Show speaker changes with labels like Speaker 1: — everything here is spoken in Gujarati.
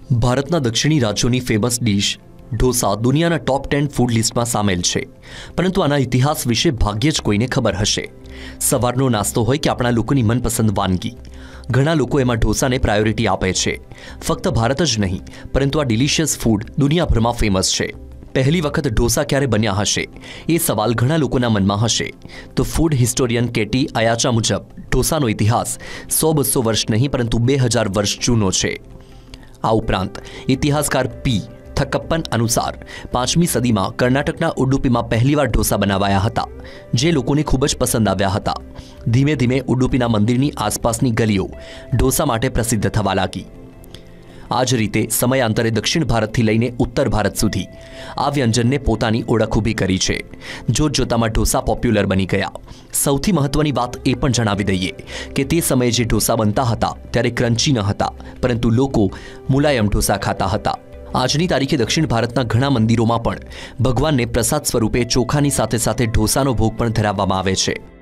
Speaker 1: ભારતના દક્ષિણી રાજ્યોની ફેમસ ડિશ ઢોસા દુનિયાના ટોપ 10 ફૂડ લિસ્ટમાં સામેલ છે, પરંતુ આના ઇતિહાસ વિશે ભાગ્યે જ કોઈને ખબર હશે। સવારનો નાસ્તો હોય કે આપણા લોકોની મનપસંદ વાનગી, ઘણા લોકો એમાં ઢોસાને પ્રાયોરિટી આપે છે। ફક્ત ભારત જ નહીં, પરંતુ આ ડિલિશિયસ ફૂડ દુનિયાભરમાં ફેમસ છે। પહેલી વખત ઢોસા ક્યારે બન્યા હશે એ સવાલ ઘણા લોકોના મનમાં હશે, તો ફૂડ હિસ્ટોરિયન કેટી અયાચા મુજબ ઢોસાનો ઇતિહાસ 100-200 વર્ષ નહીં પરંતુ 2000 વર્ષ જૂનો છે। આ ઉપરાંત ઇતિહાસકાર પી થકપ્પન અનુસાર 5મી સદીમાં કર્ણાટકના ઉડુપીમાં પહેલીવાર ઢોસા બનાવાયા હતા, જે લોકોને ખૂબ જ પસંદ આવ્યા હતા। ધીમે ધીમે ઉડુપીના મંદિરની આસપાસની ગલીઓ ઢોસા માટે પ્રસિદ્ધ થવા લાગી। આ જ રીતે સમયાંતરે દક્ષિણ ભારતથી લઈને ઉત્તર ભારત સુધી આ વ્યંજનને પોતાની ઓળખ ઊભી કરી છે। જોતજોતામાં ઢોસા પોપ્યુલર બની ગયા। સૌથી મહત્વની વાત એ પણ જણાવી દઈએ કે તે સમયે જે ઢોસા બનતા હતા ત્યારે ક્રન્ચી ન હતા, પરંતુ લોકો મુલાયમ ઢોસા ખાતા હતા। આજની તારીખે દક્ષિણ ભારતના ઘણા મંદિરોમાં પણ ભગવાનને પ્રસાદ સ્વરૂપે ચોખાની સાથે સાથે ઢોસાનો ભોગ પણ ધરાવવામાં આવે છે।